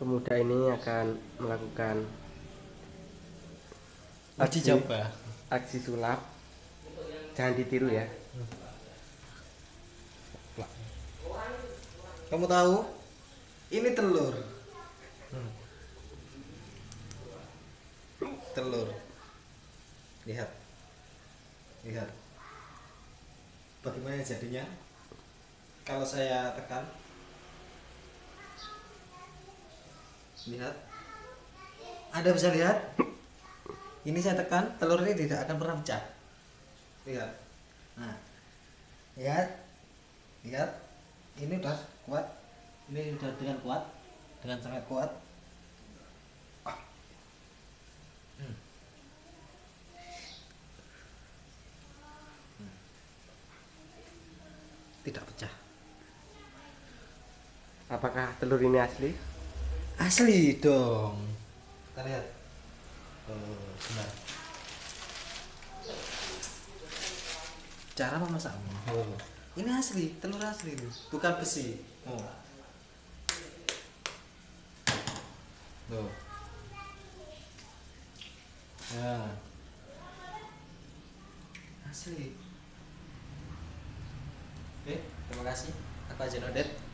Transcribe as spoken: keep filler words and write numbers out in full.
Pemuda ini akan melakukan Uji aksi coba. aksi sulap. Jangan ditiru ya. Kamu tahu? Ini telur. Telur. Lihat. Lihat. Bagaimana jadinya? Kalau saya tekan. Lihat. Anda bisa lihat? Ini saya tekan, telur ini tidak akan pernah pecah. Lihat. Nah. Lihat. Lihat. Ini udah kuat. Ini sudah dengan kuat. Dengan sangat kuat. Hmm. Hmm. Tidak pecah. Apakah telur ini asli? Asli dong. Kita lihat. Oh, benar. Cara memasaknya. Oh. Ini asli, telur asli ini, bukan besi. Oh. Tuh. Ya. Asli. Oke, terima kasih. Aku Ajen Odet.